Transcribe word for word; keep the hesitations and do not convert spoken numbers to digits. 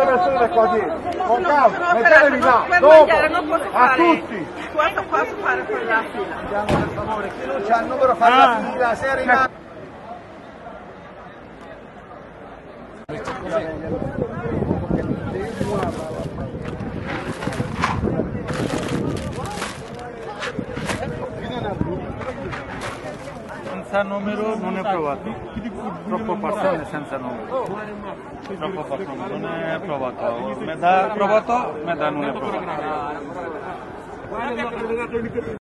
queste persone qua dietro, con calma, Sono mettetevi là, per dopo, mangiare non posso a fare, tutti. Posso qua fare quella fila. Andiamo per favore, chi non c'ha il numero fa la fila, se arriva... Senza numero non è provato, troppo persone senza numero, troppo persone non è provato, metà provato, metà non è provato.